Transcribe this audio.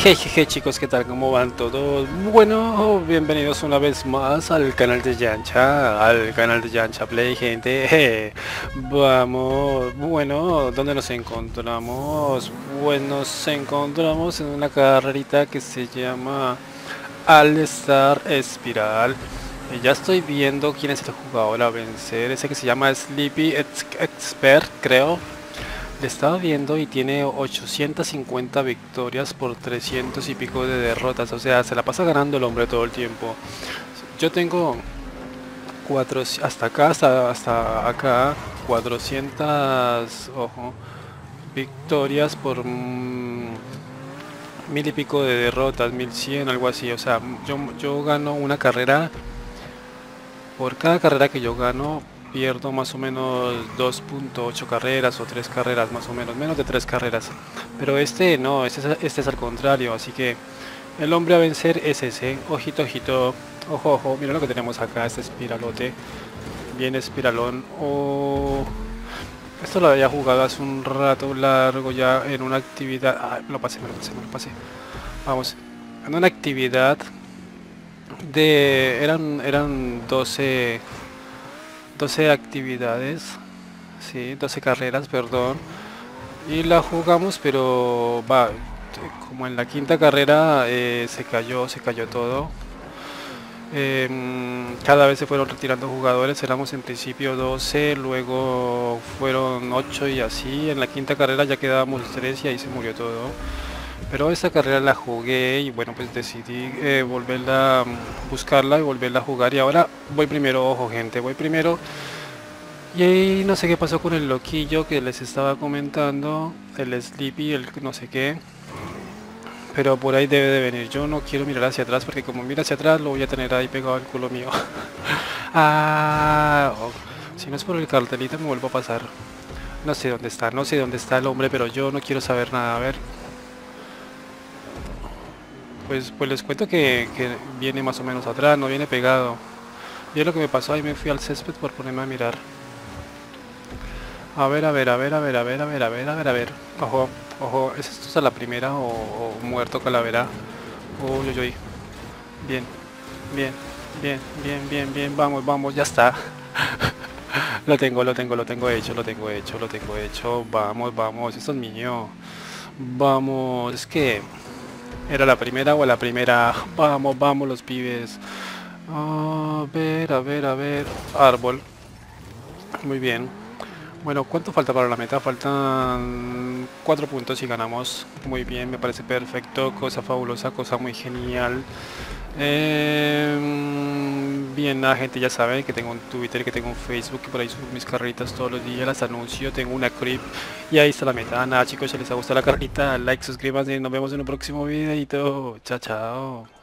Jejeje chicos, ¿qué tal? ¿Cómo van todos? Bueno, bienvenidos una vez más al canal de Yancha Play, gente. Vamos, bueno, ¿dónde nos encontramos? Pues nos encontramos en una carrerita que se llama All Star Spiral. Ya estoy viendo quién es el jugador a vencer, ese que se llama Sleepy Expert, creo. Le estaba viendo y tiene 850 victorias por 300 y pico de derrotas. O sea, se la pasa ganando el hombre todo el tiempo. Yo tengo 4, hasta acá, 400, ojo, victorias por mil y pico de derrotas, 1100, algo así. O sea, yo gano una carrera. Por cada carrera que yo gano, pierdo más o menos 2.8 carreras o 3 carreras, más o menos de 3 carreras. Pero este no, este es al contrario, así que el hombre a vencer es ese. Ojito, ojito, ojo, ojo, mira lo que tenemos acá, este espiralote, bien espiralón. Oh, esto lo había jugado hace un rato largo ya en una actividad. Ah, me lo pasé. Vamos, en una actividad eran 12 actividades, sí, 12 carreras, perdón, y la jugamos, pero va, como en la quinta carrera se cayó todo. Cada vez se fueron retirando jugadores, éramos en principio 12, luego fueron 8 y así, en la quinta carrera ya quedábamos 3 y ahí se murió todo. Pero esta carrera la jugué y bueno, pues decidí volverla, buscarla y volverla a jugar. Y ahora voy primero, ojo gente, voy primero. Y ahí no sé qué pasó con el loquillo que les estaba comentando, el Sleepy, el no sé qué. Pero por ahí debe de venir. Yo no quiero mirar hacia atrás porque como mira hacia atrás lo voy a tener ahí pegado al culo mío. Ah, oh, si no es por el cartelito me vuelvo a pasar. No sé dónde está el hombre, pero yo no quiero saber nada. A ver. Pues les cuento que viene más o menos atrás, no viene pegado. Y es lo que me pasó, ahí me fui al césped por ponerme a mirar. A ver. Ojo, ojo, ¿es esto a la primera o muerto calavera? Uy, uy, uy. Bien, bien, vamos, ya está. Lo tengo hecho. Vamos, esto es mío. Vamos, es que... ¿Era la primera o la primera? Vamos los pibes. A ver. Árbol. Muy bien. Bueno, ¿cuánto falta para la meta? Faltan 4 puntos y ganamos. Muy bien, me parece perfecto. Cosa fabulosa, cosa muy genial. Bien, la gente ya sabe que tengo un Twitter, que tengo un Facebook, que por ahí subo mis carreritas todos los días, las anuncio, tengo una creep y ahí está la meta. Nada chicos, si les ha gustado la carrerita, like, suscríbanse, nos vemos en un próximo videito. Chao, chao.